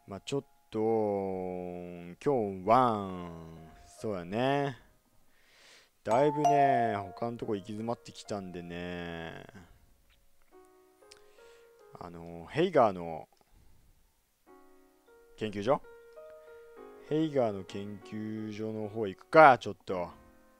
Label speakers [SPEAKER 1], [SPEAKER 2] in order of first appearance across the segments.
[SPEAKER 1] まあちょっと、今日は、そうやね。だいぶね、他のとこ行き詰まってきたんでね、ヘイガーの研究所ヘイガーの研究所の方行くか、ちょっと。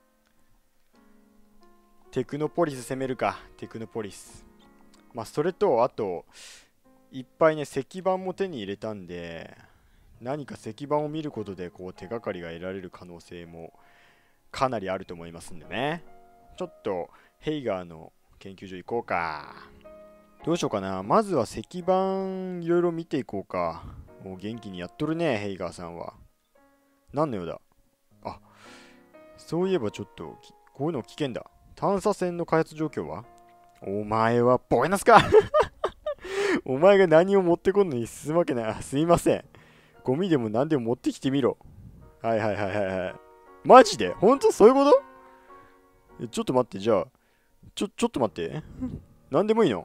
[SPEAKER 1] テクノポリス攻めるか、テクノポリス。まあそれと、あと、いっぱいね、石板も手に入れたんで、何か石板を見ることでこう手がかりが得られる可能性もかなりあると思いますんでね。ちょっとヘイガーの研究所行こうか。どうしようかな。まずは石板いろいろ見ていこうか。もう元気にやっとるね、ヘイガーさんは。何の用だ。あ、そういえばちょっとこういうの危険だ。探査船の開発状況は。お前はボケナスか。お前が何を持ってこんのに進むわけない。すいません。ゴミでも何でも持ってきてみろ。はいはいはいはいはい。マジで本当そういうこと。ちょっと待って、じゃあ、ちょっと待って。何でもいいの。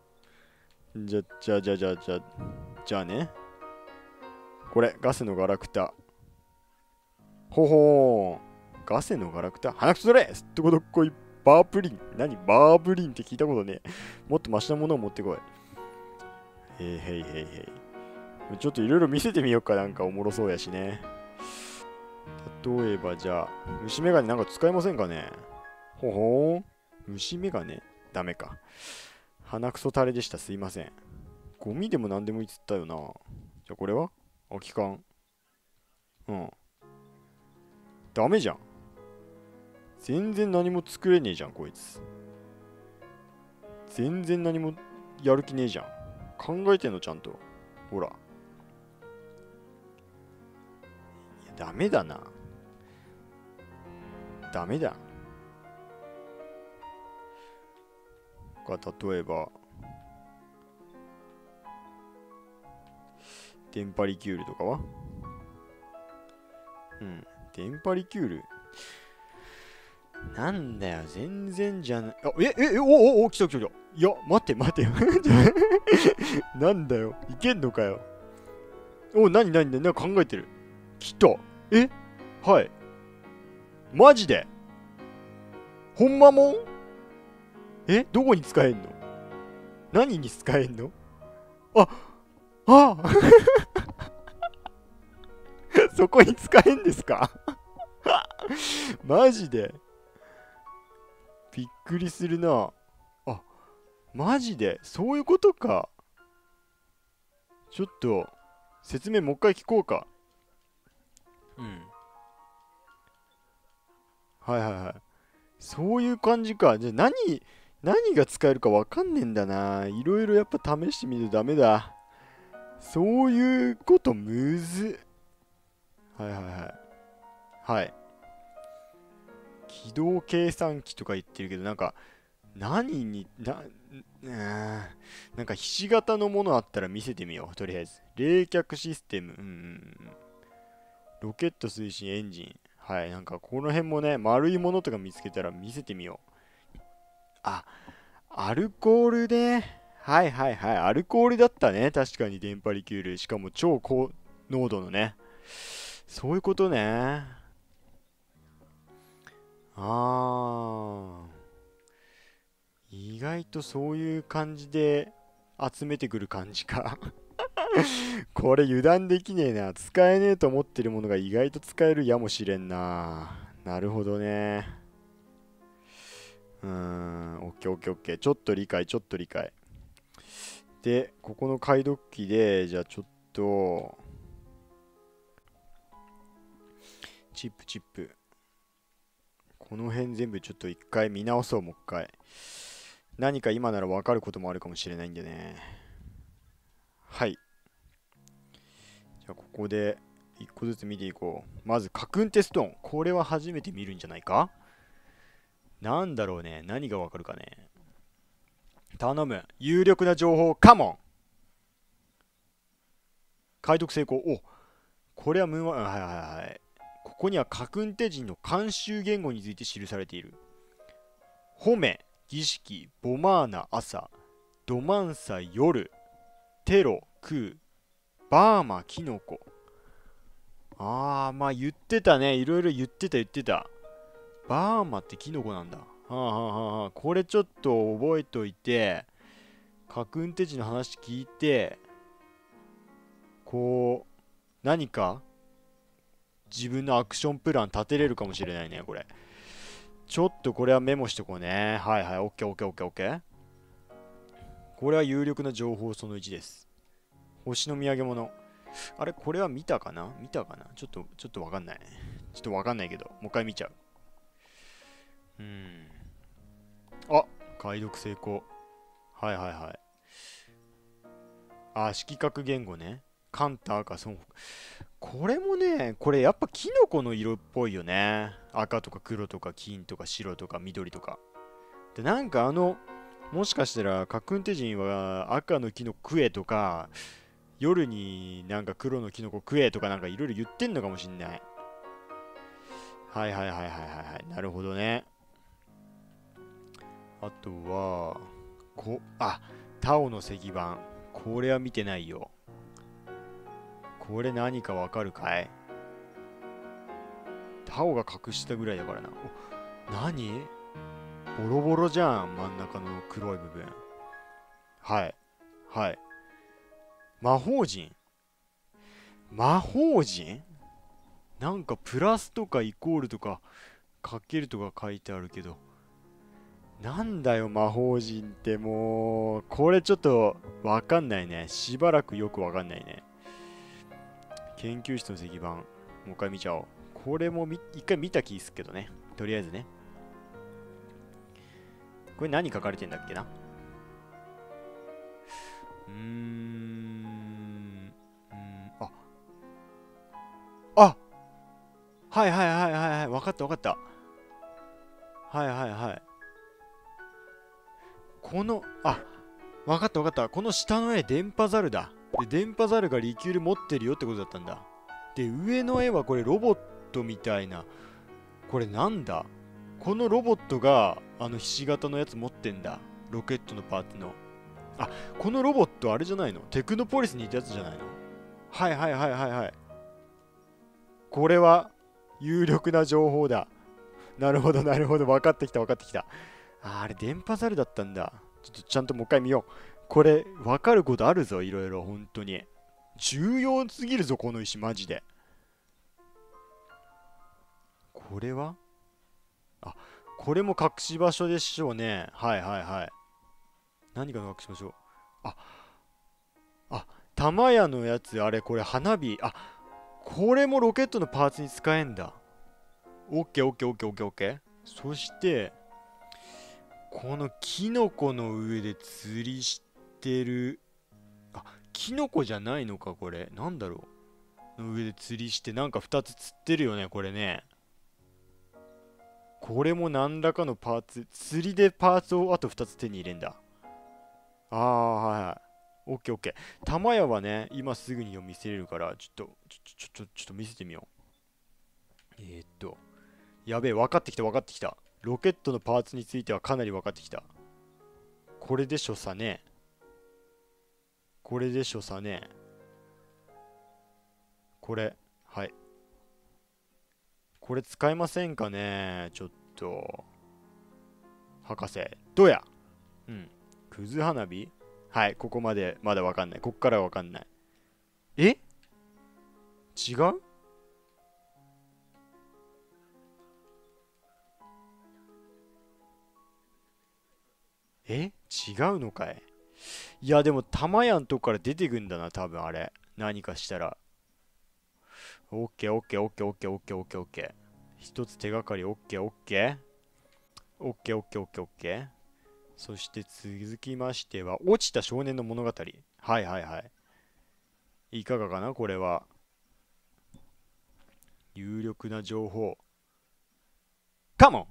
[SPEAKER 1] じゃあね。これ、ガセのガラクタ。ほほーん。ガセのガラクタ鼻くそれすっとこどっこい。バープリン。何バーブリンって聞いたことねえ。もっとマシなものを持ってこい。へいへいへいへい。ちょっといろいろ見せてみようか。なんかおもろそうやしね。例えばじゃあ、虫眼鏡なんか使えませんかね。ほほーん。虫眼鏡ダメか。鼻くそ垂れでした。すいません。ゴミでも何でもいいっつったよな。じゃあこれは空き缶。うん。ダメじゃん。全然何も作れねえじゃん、こいつ。全然何もやる気ねえじゃん。考えてんの、ちゃんと。ほら。いや、ダメだな。ダメだ。例えば、テンパリキュールとかは。うん。テンパリキュール。なんだよ、全然じゃない。あ、来た来た来た。いや、待って待ってよ。なんだよ、いけんのかよ。なんか考えてる。来た。はい。マジでほんまもん。どこに使えんの。何に使えんの。あ、あそこに使えんですか。マジでびっくりするな。あ、マジでそういうことか。ちょっと、説明もう一回聞こうか。うん。はいはいはい。そういう感じか。じゃあ何が使えるかわかんねえんだな。いろいろやっぱ試してみるとダメだ。そういうことむずっ。はいはいはい。はい。起動計算機とか言ってるけど、なんか、何に、なんかひし形のものあったら見せてみよう。とりあえず。冷却システム。ロケット推進エンジン。はい。なんかこの辺もね、丸いものとか見つけたら見せてみよう。あ、アルコールね。はいはいはい。アルコールだったね。確かに電波リキュール。しかも超高濃度のね。そういうことね。あ意外とそういう感じで集めてくる感じか。これ油断できねえな。使えねえと思ってるものが意外と使えるやもしれんな。なるほどね。オッケーオッケーオッケー。ちょっと理解、ちょっと理解。で、ここの解読機で、じゃあちょっと、チップチップ。この辺全部ちょっと一回見直そう、もう一回。何か今ならわかることもあるかもしれないんでね。はい。じゃあここで一個ずつ見ていこう。まず、カクンテストーン。これは初めて見るんじゃないか。なんだろうね。何がわかるかね。頼む。有力な情報、カモン。解読成功。お、これはムーンワン、はいはいはい。ここにはカクンテ人の慣習言語について記されている。褒め、儀式、ボマーナ朝、ドマンサ夜、テロ、空、 バーマ、キノコ。あー、まあ言ってたね。いろいろ言ってた。バーマってキノコなんだ。はあはあはあはあ。これちょっと覚えといて、核運転時の話聞いて、こう、何か自分のアクションプラン立てれるかもしれないね、これ。ちょっとこれはメモしとこうね。はいはい、オッケーオッケーオッケーオッケー。これは有力な情報その1です。星の土産物。あれこれは見たかなちょっとわかんない。ちょっとわかんないけど、もう一回見ちゃう。あ、解読成功。はいはいはい。あ、色覚言語ね。カンタ赤、これもね、これやっぱキノコの色っぽいよね。赤とか黒とか金とか白とか緑とか。で、なんかもしかしたら、カクンテ人は赤のキノコ食えとか、夜になんか黒のキノコ食えとかなんかいろいろ言ってんのかもしんない。はいはいはいはいはいはい。なるほどね。あとは、タオの石板。これは見てないよ。これ何かわかるかい？タオが隠したぐらいだからな。何？ボロボロじゃん、真ん中の黒い部分。はい。はい。魔法陣。魔法陣なんかプラスとかイコールとかかけるとか書いてあるけど。なんだよ、魔法陣ってもう。これちょっとわかんないね。しばらくよくわかんないね。研究室の石板。もう一回見ちゃおう。これも一回見た気すっけどね。とりあえずね。これ何書かれてんだっけな。あ。あ、はいはいはいはいはい。わかったわかった。はいはいはい。わかったわかった。この下の絵、電波ザルだ。で、電波ザルがリキュール持ってるよってことだったんだ。で、上の絵はこれロボットみたいな。これなんだ？このロボットが、ひし形のやつ持ってんだ。ロケットのパーツの。あ、このロボットあれじゃないの？テクノポリスにいたやつじゃないの？はいはいはいはいはい。これは、有力な情報だ。なるほどなるほど。分かってきた分かってきた。あれ、電波ザルだったんだ。ちょっとちゃんともう一回見よう。これ、分かることあるぞ、いろいろ、本当に。重要すぎるぞ、この石、マジで。これはあ、これも隠し場所でしょうね。はいはいはい。何が隠し場所？あ、玉屋のやつ、あれ、これ花火。これもロケットのパーツに使えんだ。オッケーオッケーオッケーオッケーオッケー。そして、このキノコの上で釣りしてる。キノコじゃないのか、これ。なんだろう。の上で釣りして、なんか2つ釣ってるよね、これね。これも何らかのパーツ。釣りでパーツをあと2つ手に入れんだ。はいはい。オッケーオッケー。玉屋はね、今すぐに見せれるから、ちょっと見せてみよう。やべえ、分かってきた分かってきた。ロケットのパーツについてはかなり分かってきた。これでしょさね。これでしょさね。これ。はい。これ使えませんかね？ちょっと。博士。どうや？うん。クズ花火？はい、ここまでまだわかんない。こっからわかんない。え？違う？違うのかい？いや、でも、玉やんとこから出てくんだな、多分あれ。何かしたら。オッケーオッケーオッケーオッケーオッケーオッケーオッケー。一つ手がかり、オッケーオッケー。オッケーオッケーオッケーオッケー。そして続きましては、落ちた少年の物語。はいはいはい。いかがかなこれは。有力な情報。カモン！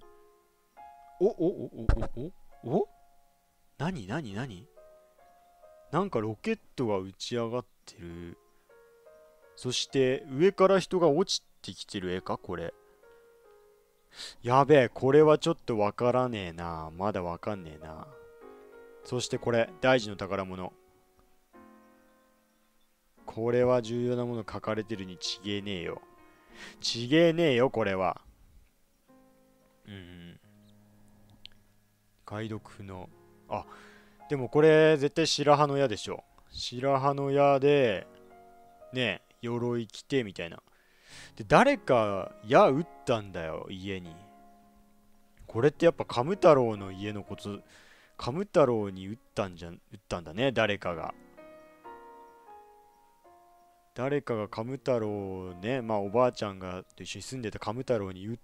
[SPEAKER 1] お何何何なんかロケットが打ち上がってる。そして上から人が落ちてきてる絵かこれ。やべえ、これはちょっとわからねえな。まだわかんねえな。そしてこれ、大事の宝物。 これは重要なもの書かれてるにちげえねえよ。ちげえねえよ、これは。うん。解読不能。あ、でもこれ絶対白羽の矢でしょ。白羽の矢で、ね、鎧着てみたいな。で、誰か矢撃ったんだよ、家に。これってやっぱカム太郎の家のこと、カム太郎に撃ったんだね、誰かが。誰かがカム太郎をね、まあおばあちゃんがと一緒に住んでたカム太郎に撃って、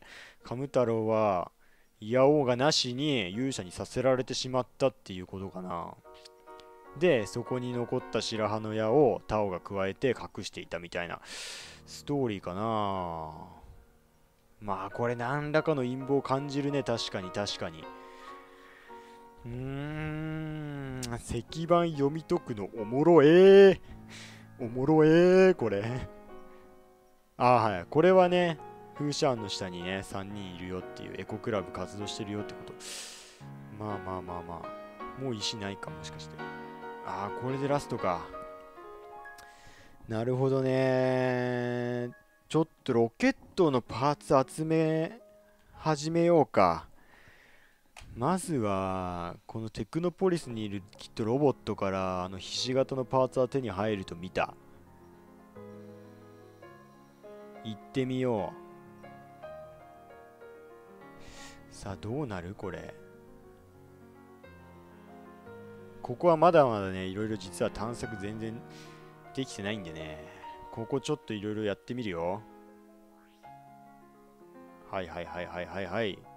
[SPEAKER 1] カム太郎はいやおうがなしに勇者にさせられてしまったっていうことかな。で、そこに残った白羽の矢をタオが加えて隠していたみたいなストーリーかな。まあこれ何らかの陰謀を感じるね。確かに確かに。石板読み解くのおもろおもろこれ。はい。これはね、風車案の下にね、3人いるよっていう、エコクラブ活動してるよってこと。まあまあまあまあ。もう石ないか、もしかして。これでラストか。なるほどね。ちょっとロケットのパーツ集め始めようか。まずは、このテクノポリスにいるきっとロボットから、ひし形のパーツは手に入ると見た。行ってみよう。さあ、どうなるこれ。ここはまだまだね、いろいろ実は探索全然できてないんでね。ここちょっといろいろやってみるよ。はいはいはいはいはいはい。